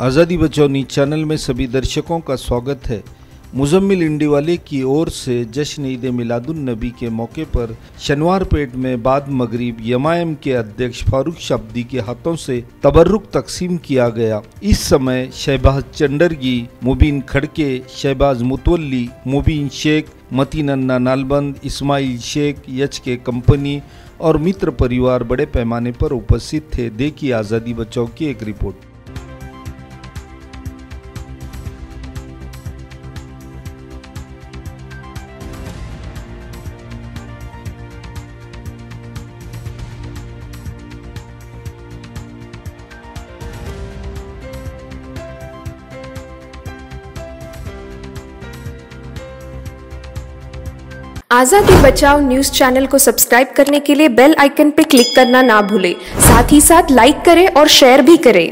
आज़ादी बचाओ news channel में सभी दर्शकों का स्वागत है। मुजम्मिल इंडिवाले की ओर से जश्न ईद मिलादुन नबी के मौके पर शनिवार पेट में बाद मगरिब यमायम के अध्यक्ष फारूक शाब्दी के हाथों से तबर्रुक तकसीम किया गया। इस समय शहबाज चंडरगी, मुबीन खड़के, शहबाज मुतवल्ली, मुबीन शेख, मतीन अन्ना नालबंद, इस्माइल शेख, यच के कंपनी और मित्र परिवार बड़े पैमाने पर उपस्थित थे। देखिए आज़ादी बचाओ की एक रिपोर्ट। आज़ादी बचाओ न्यूज़ चैनल को सब्सक्राइब करने के लिए बेल आइकन पर क्लिक करना ना भूलें। साथ ही साथ लाइक करें और शेयर भी करें।